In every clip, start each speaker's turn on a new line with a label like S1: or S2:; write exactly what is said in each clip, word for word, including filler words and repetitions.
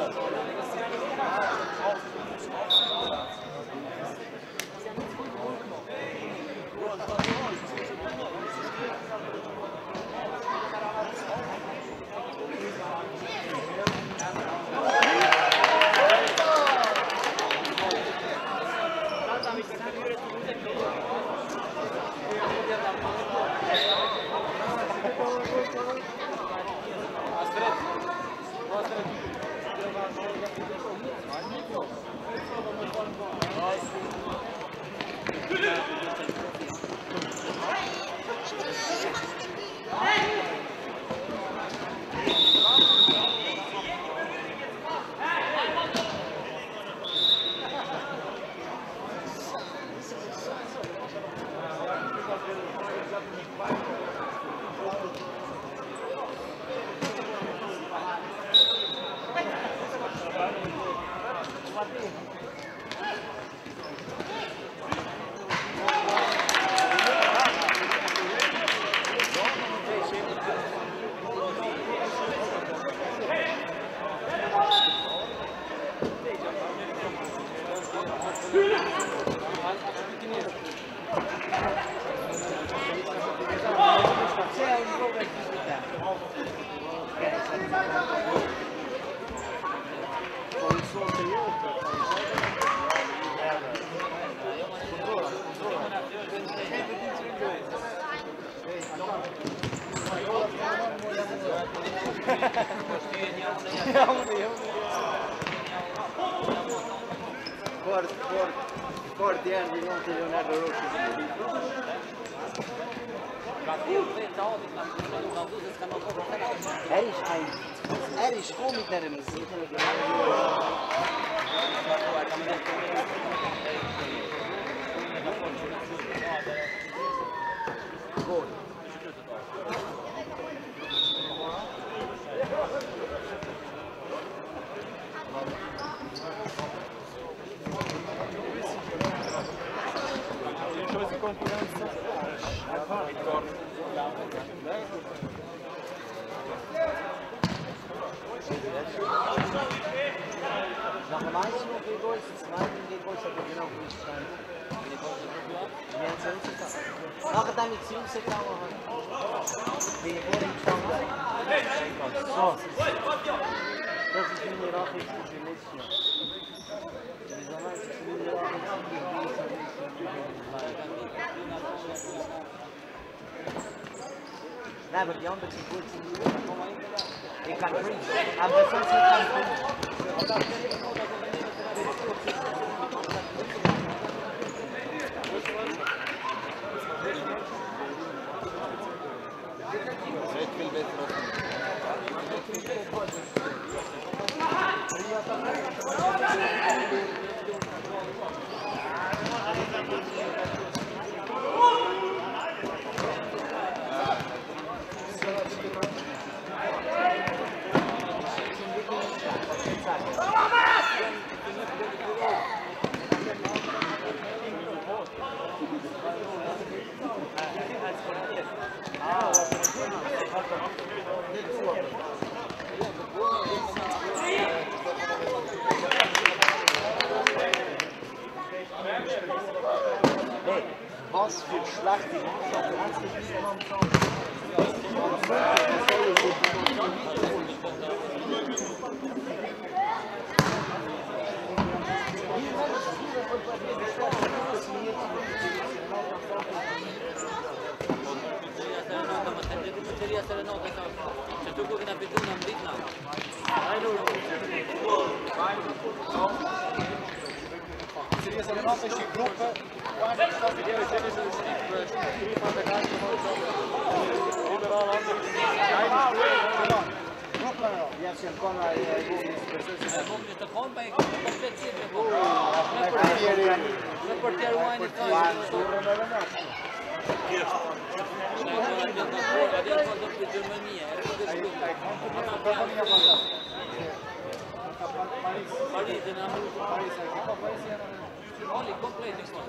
S1: Forte, forte, forte anche non ti Leonardo Rossi. Er ist ein, er ist voll mit der Musik. Gut.
S2: Konkurrenza.
S1: Nach dem ersten noch gegen uns, das zweite gegen uns hat er genau gewusst sein. Wir haben es rausgekommen. Nachher dann mit Ziel rausgekommen haben. Wie vor dem Stand. So. Das ist meine Nachricht für letztes Jahr. Wieso meinst du, meine Nachricht für Nein, aber die anderen sind gut. Ich kann bringen. Aber sonst kann ich bringen.
S2: Red viel besser.
S1: Hey, was für schlechte Mannschaft.
S3: C'è tu che ne ha veduto una bella.
S2: Seria se nossa grupa, quando está pedindo seria se grupa, para pegar liberal
S1: Grupa no, ja sam kona je
S3: Ne bom že tako, pa je komplet sebe. Ne portier u ajni to. Adesso quando per Germania, Paris, na Paris, Oli completo qua.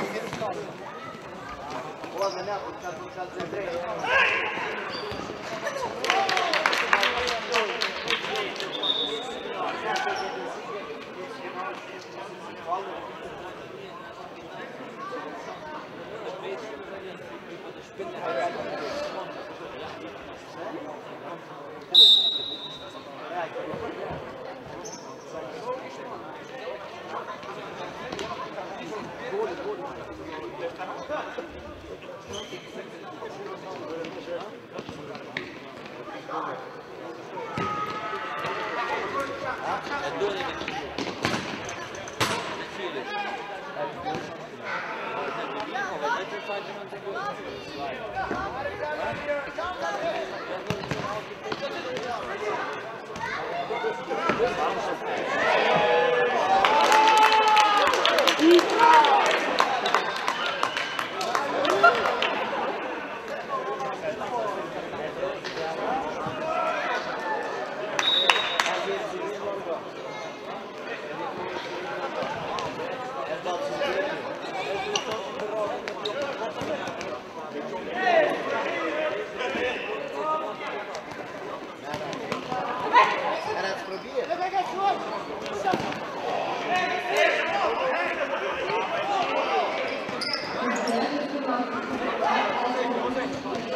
S1: Ладно, ляпу, там тут сейчас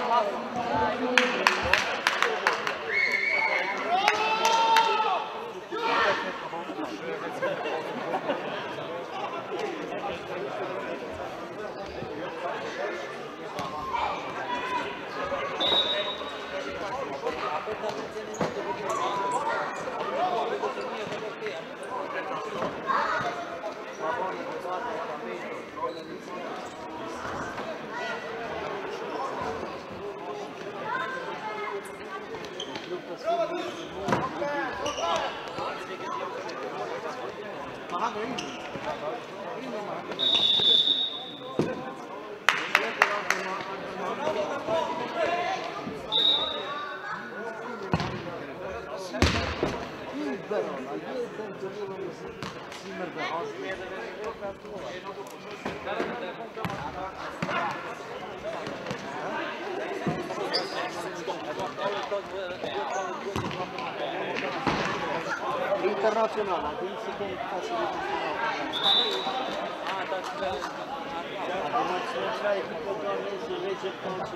S1: Internațional, adică se cum facilitatea.
S3: Ah, das wäre...
S1: Acum ce ai echipă doamne și lege conce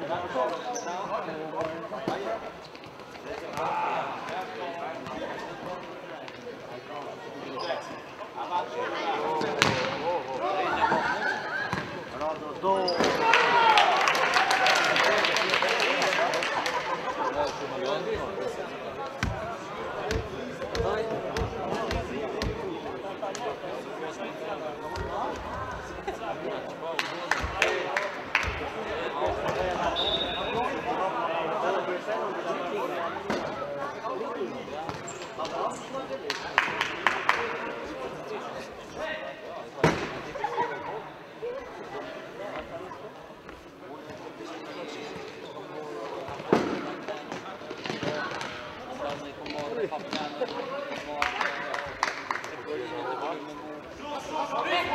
S1: Rado două.
S3: Kapten,